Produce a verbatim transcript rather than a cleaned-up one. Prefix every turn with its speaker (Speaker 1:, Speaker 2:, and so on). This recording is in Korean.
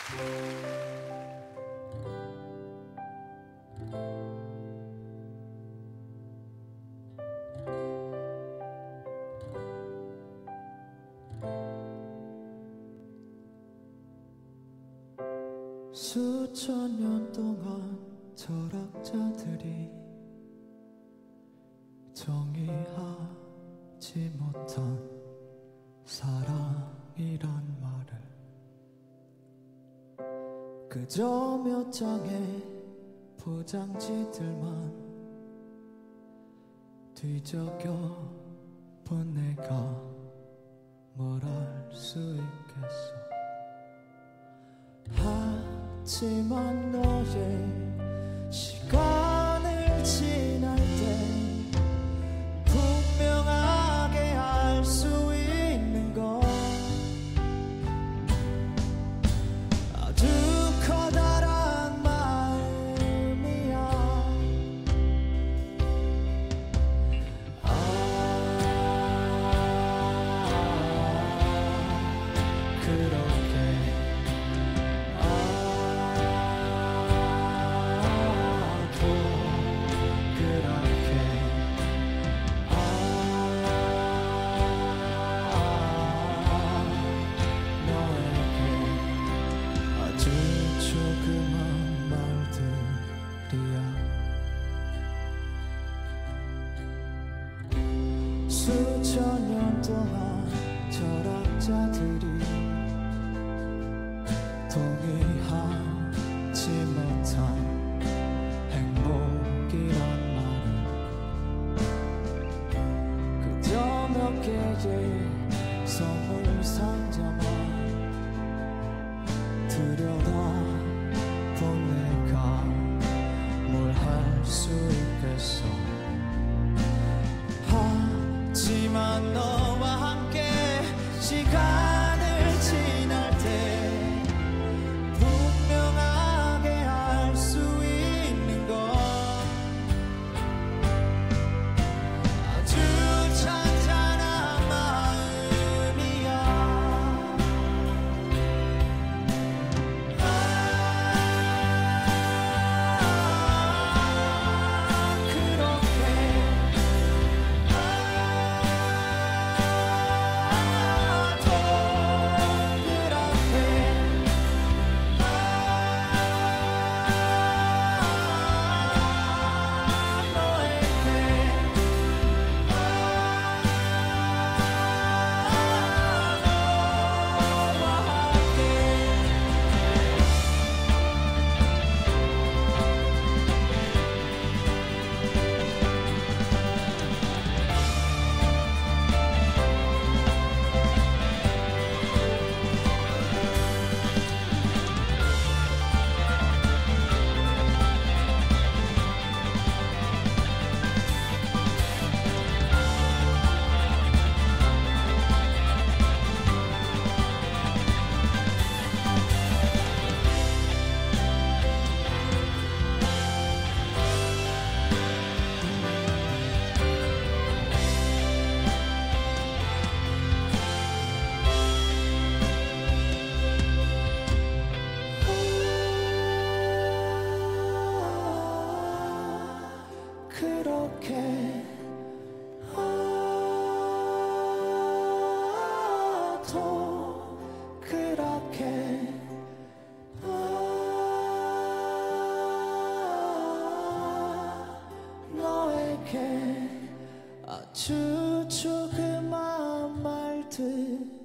Speaker 1: 수천 년 동안 철학자들이 정의하지 못한 사랑이란 말을 그저 몇 장의 포장지들만 뒤적여 본 내가 뭘 할 수 있겠어. 하지만 너의 시간을 지날 때 분명하게 알 수 있는 건 아주 커다란 마음이야. 아, 그렇게 수천 년 동안 철학자들이 동의하지 못한 행복이란 말은 그저 몇 개의 선물 상자만 들여다본 내가 뭘 할 수 있겠어. 하지만 너와 함께 시간을 지날 때 분명하게 알 수 있는 건 아주 잔잔한 마음이야. 아, 그렇게 그렇게 아, 또 그렇게 아, 너에게 아주 조그만 말들